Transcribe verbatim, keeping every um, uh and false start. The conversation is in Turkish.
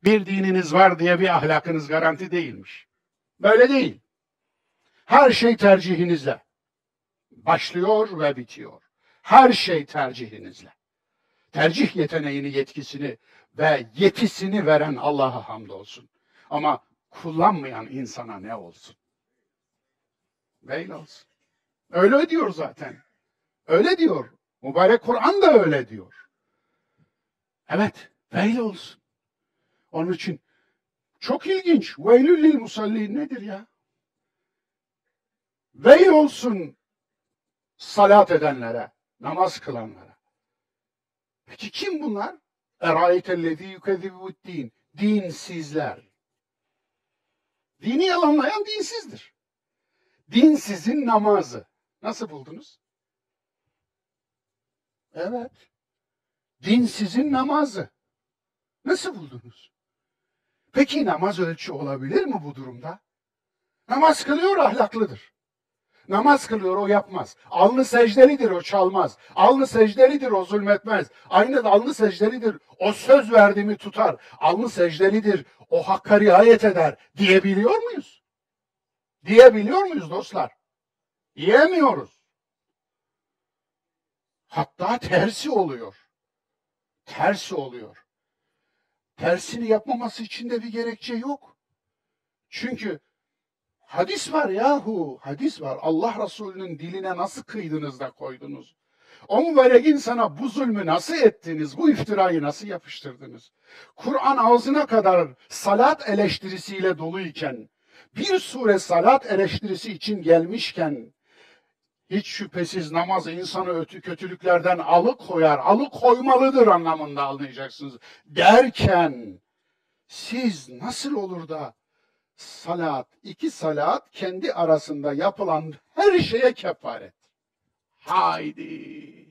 Bir dininiz var diye bir ahlakınız garanti değilmiş. Böyle değil. Her şey tercihinizle başlıyor ve bitiyor. Her şey tercihinizle. Tercih yeteneğini, yetkisini ve yetisini veren Allah'a hamdolsun. Ama kullanmayan insana ne olsun? Veil olsun. Öyle diyor zaten. Öyle diyor. Mübarek Kur'an da öyle diyor. Evet, veil olsun. Onun için çok ilginç. Veylül lil musallin nedir ya? Veil olsun salat edenlere, namaz kılanlara. Peki kim bunlar? Eraitellezî yukezzibu'd-din. Dinsizler. Dini yalanlayan dinsizdir. Dinsizin namazı. Nasıl buldunuz? Evet. Dinsizin namazı. Nasıl buldunuz? Peki namaz ölçü olabilir mi bu durumda? Namaz kılıyor, ahlaklıdır. Namaz kılıyor, o yapmaz. Alnı secdelidir, o çalmaz. Alnı secdelidir, o zulmetmez. Aynı alnı secdelidir, o söz verdiğimi tutar. Alnı secdelidir, o hakka riayet eder diyebiliyor muyuz? Diyebiliyor muyuz dostlar? Diyemiyoruz. Hatta tersi oluyor. Tersi oluyor. Tersini yapmaması için de bir gerekçe yok. Çünkü hadis var yahu, hadis var. Allah Resulü'nün diline nasıl kıydınız da koydunuz? O mübarek insana bu zulmü nasıl ettiniz? Bu iftirayı nasıl yapıştırdınız? Kur'an ağzına kadar salat eleştirisiyle doluyken, bir sure salat eleştirisi için gelmişken, hiç şüphesiz namaz insanı ötü kötülüklerden alıkoyar, alıkoymalıdır anlamında anlayacaksınız. Derken, siz nasıl olur da salat, iki salat kendi arasında yapılan her şeye kefaret. Haydi!